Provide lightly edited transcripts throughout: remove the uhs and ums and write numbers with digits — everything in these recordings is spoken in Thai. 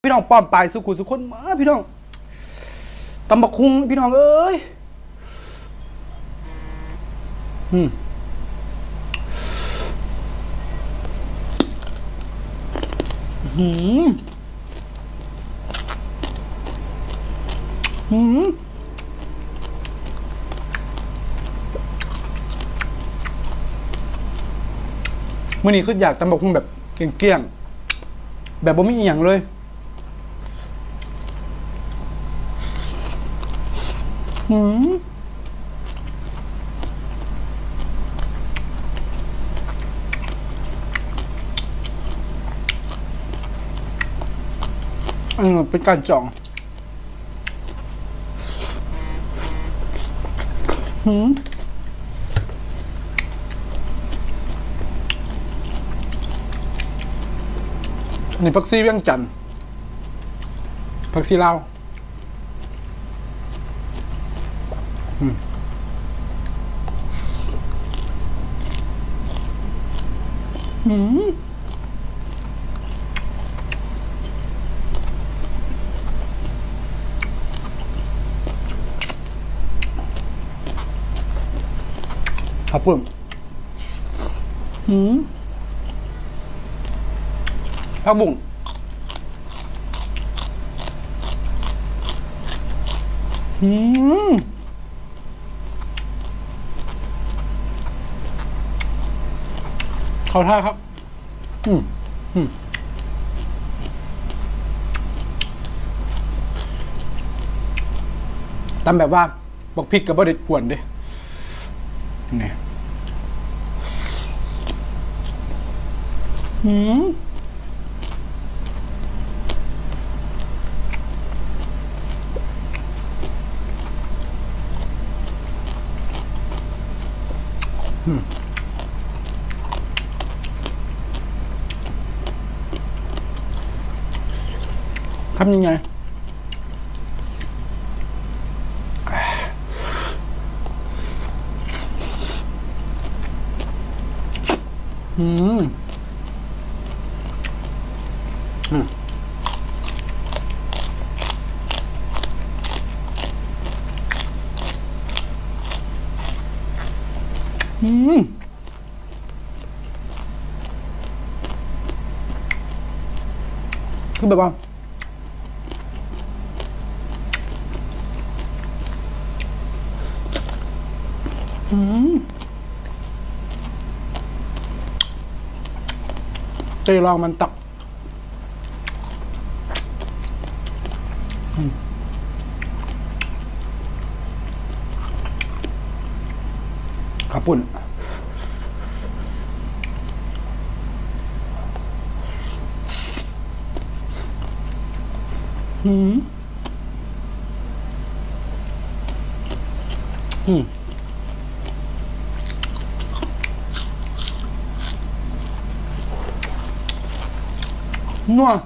พี่น้องป้อมปลายสุขุสุขคนมาพี่น้องตำบักคุงพี่น้องเอ้ยมื้อนี้คืออยากตำบักคุงแบบเกลี้ยงๆแบบบ่มีอีหยังเลยอันนี้เป็นการจ่องอันนี้ผักซีเวียงจันทร์ผักซีลาวครับผมผักบุ้งเข้าท่าครับตำแบบว่าบอกพริกกับบะเด็ดขวนดินี่ทำยังไงคือแบบว่าใจลองมันตักขับปุ่นนัว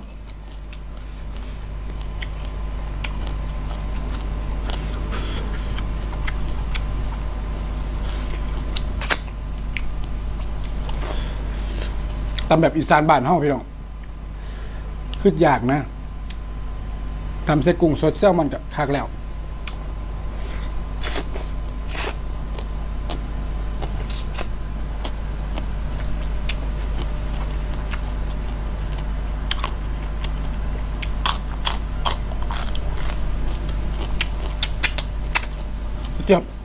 ตำแบบอีสานบ้านเฮาพี่น้องคืออยากนะทำเส้นกุ้งสดแซลมอนกับคักแล้วเจี๊ยบ